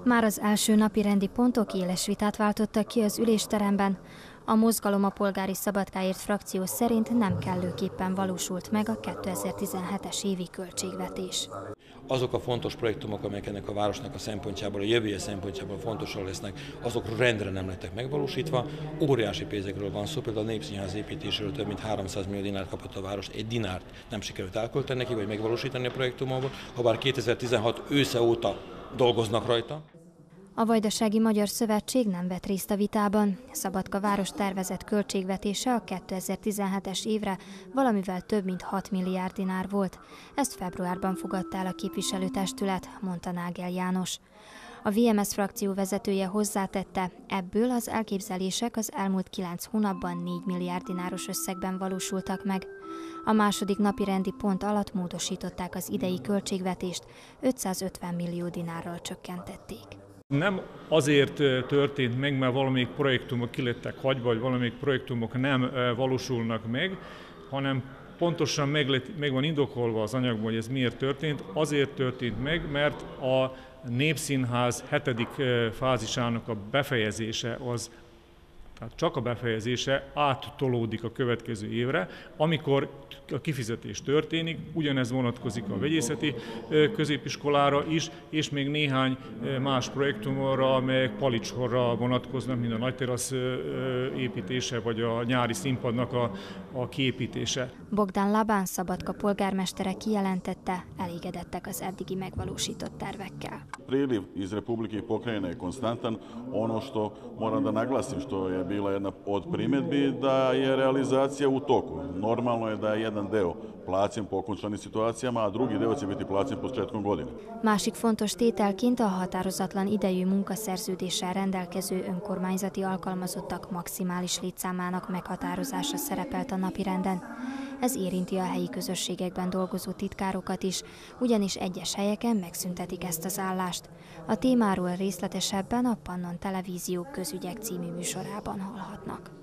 Már az első napirendi pontok éles vitát váltottak ki az ülésteremben. A Mozgalom a polgári szabadkáért frakció szerint nem kellőképpen valósult meg a 2017-es évi költségvetés. Azok a fontos projektumok, amelyek ennek a városnak a szempontjából, a jövője szempontjából fontosak lesznek, azok rendre nem lettek megvalósítva. Óriási pénzekről van szó, például a Népszínház építéséről több mint 300 millió dinárt kapott a város, egy dinárt nem sikerült elkölteni neki, vagy megvalósítani a projektumokból, habár 2016 ősze óta dolgoznak rajta. A Vajdasági Magyar Szövetség nem vett részt a vitában. Szabadka város tervezett költségvetése a 2017-es évre valamivel több mint 6 milliárd dinár volt. Ezt februárban fogadta el a képviselőtestület, mondta Nágel János. A VMS frakció vezetője hozzátette, ebből az elképzelések az elmúlt 9 hónapban 4 milliárd dináros összegben valósultak meg. A második napirendi pont alatt módosították az idei költségvetést, 550 millió dinárral csökkentették. Nem azért történt meg, mert valamelyik projektumok ki lettek hagyva, vagy valamelyik projektumok nem valósulnak meg, hanem pontosan meg van indokolva az anyagban, hogy ez miért történt. Azért történt meg, mert a Népszínház 7. fázisának a befejezése tehát csak a befejezése áttolódik a következő évre, amikor a kifizetés történik, ugyanez vonatkozik a vegyészeti középiskolára is, és még néhány más projektumra, amelyek palicsorra vonatkoznak, mint a nagyterasz építése, vagy a nyári színpadnak a kiépítése. Bogdan Labán Szabadka polgármestere kijelentette, elégedettek az eddigi megvalósított tervekkel. Priliv iz Republike i pokrajine je konstantan. Ono što moram da naglasim, što je bila jedna od primjedbi, da je realizacija u toku. Normalno je da je jedan deo plaćen po okončanim situacijama, a drugi deo će biti plaćen početkom godine. Másik fontos tételként a határozatlan idejű munkaszerződéssel rendelkező önkormányzati alkalmazottak maximális létszámának meghatározása szerepelt a napirenden. Ez érinti a helyi közösségekben dolgozó titkárokat is, ugyanis egyes helyeken megszüntetik ezt az állást. A témáról részletesebben a Pannon Televízió Közügyek című műsorában hallhatnak.